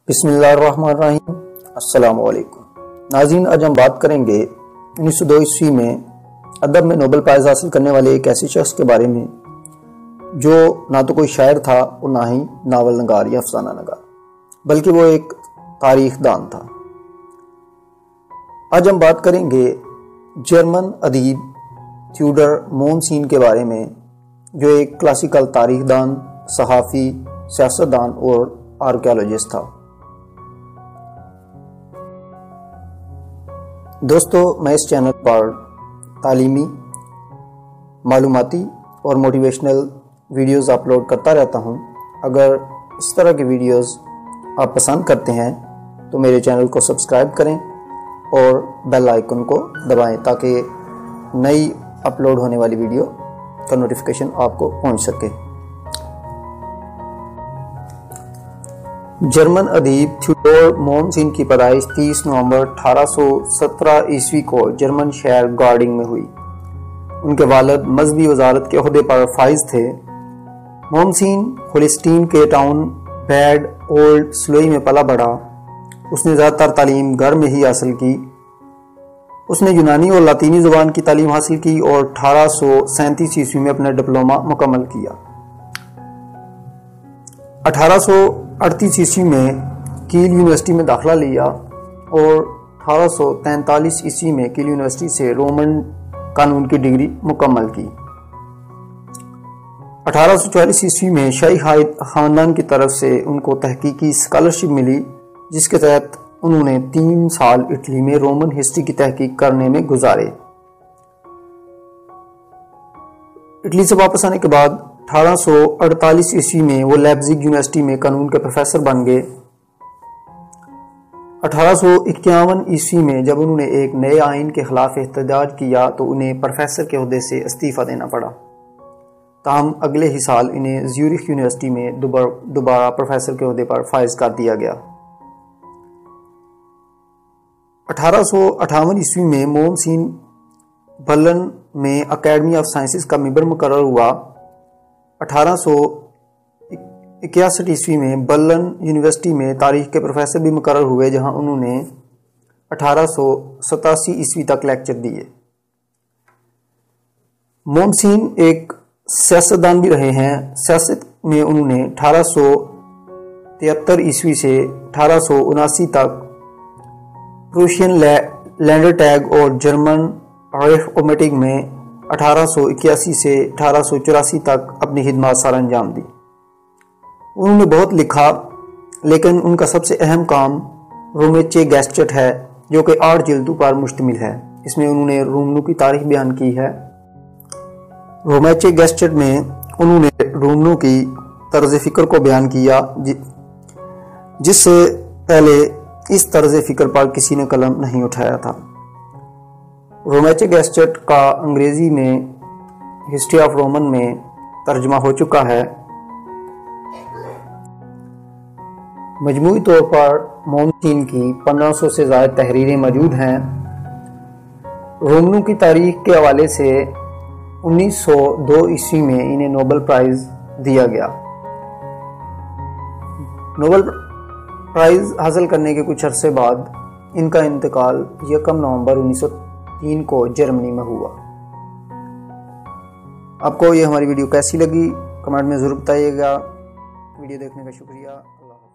بسم اللہ الرحمن الرحیم۔ السلام علیکم ناظرین، آج ہم بات کریں گے 1902 عیسوی میں ادب میں نوبل پرائز حاصل کرنے والے ایک ایسے شخص کے بارے میں جو نہ تو کوئی شاعر تھا اور نہ ہی ناول نگار یا افسانہ نگار، بلکہ وہ ایک تاریخ دان تھا۔ آج ہم بات کریں گے جرمن ادیب تھیوڈر مونسین کے بارے میں، جو ایک کلاسیکل تاریخ دان، صحافی، سیاستدان اور آرکیالوجسٹ تھا۔ دوستو، میں اس چینل پر تعلیمی، معلوماتی اور موٹیویشنل ویڈیوز اپلوڈ کرتا رہتا ہوں۔ اگر اس طرح کی ویڈیوز آپ پسند کرتے ہیں تو میرے چینل کو سبسکرائب کریں اور بیل آئیکن کو دبائیں تاکہ نئی اپلوڈ ہونے والی ویڈیو کا نوٹیفیکیشن آپ کو پہنچ سکے۔ جرمن ادیب تھیوڈور مونسین کی پیدائش 30 نومبر 1817 عیسوی کو جرمن شہر گارڈنگ میں ہوئی۔ ان کے والد مذہبی وزارت کے عہدے پر فائز تھے۔ مونسین ہولسٹین کے ٹاؤن بیڈ اولڈ سلوئی میں پلا بڑھا۔ اس نے زیادہ تر تعلیم گھر میں ہی حاصل کی۔ اس نے یونانی اور لاطینی زبان کی تعلیم حاصل کی اور 1837 عیسوی میں اپنا ڈپلومہ مکمل کیا۔ 1838 عیسوی میں کیل یونیورسٹی میں داخلہ لیا اور 1843 عیسوی میں کیل یونیورسٹی سے رومن قانون کی ڈگری مکمل کی۔ 1844 عیسوی میں شاہی خاندان کی طرف سے ان کو تحقیقی اسکالرشپ ملی، جس کے تحت انہوں نے 3 سال اٹلی میں رومن ہسٹری کی تحقیق کرنے میں گزارے۔ اٹلی سے واپس آنے کے بعد 1848 عیسوی میں وہ لیپزگ یونیورسٹی میں قانون کے پروفیسر بن گئے۔ 1851 عیسوی میں جب انہوں نے ایک نئے آئین کے خلاف احتجاج کیا تو انہیں پروفیسر کے عہدے سے استعفیٰ دینا پڑا، تاہم اگلے ہی سال انہیں زیورخ یونیورسٹی میں دوبارہ پروفیسر کے عہدے پر فائز کر دیا گیا۔ 1858 عیسوی میں مونسین برلن میں اکیڈمی آف سائنسز کا ممبر مقرر ہوا۔ 1861 عیسوی میں برلن یونیورسٹی میں تاریخ کے پروفیسر بھی مقرر ہوئے، جہاں انہوں نے 1887 عیسوی تک لیکچر دیے۔ مونسین ایک سیاستدان بھی رہے ہیں۔ سیاست میں انہوں نے 1873 عیسوی سے 1879 تک پروشین لینڈر ٹیگ اور جرمن ریخ میں 1881 سے 1884 تک اپنی خدمات سر انجام دی۔ انہوں نے بہت لکھا، لیکن ان کا سب سے اہم کام رومیچے گیسچٹ ہے، جو کہ 8 جلدوں پر مشتمل ہے۔ اس میں انہوں نے رومنو کی تاریخ بیان کی ہے۔ رومیچے گیسچٹ میں انہوں نے رومنو کی طرز فکر کو بیان کیا، جس سے پہلے اس طرز فکر پر کسی نے قلم نہیں اٹھایا تھا۔ رومیچے گیسچٹ کا انگریزی میں ہسٹری آف رومن میں ترجمہ ہو چکا ہے۔ مجموعی طور پر مونسین کی 1500 سے زائد تحریریں موجود ہیں۔ رومنو کی تاریخ کے حوالے سے 1902 عیسوی میں انہیں نوبل پرائز دیا گیا۔ نوبل پرائز حاصل کرنے کے کچھ عرصے بعد ان کا انتقال 1 نومبر 1903 کو جرمنی میں ہوا۔ آپ کو یہ ہماری ویڈیو کیسی لگی کمنٹ میں ضرور بتائیے گا۔ ویڈیو دیکھنے کا شکریہ۔ اللہ حافظ۔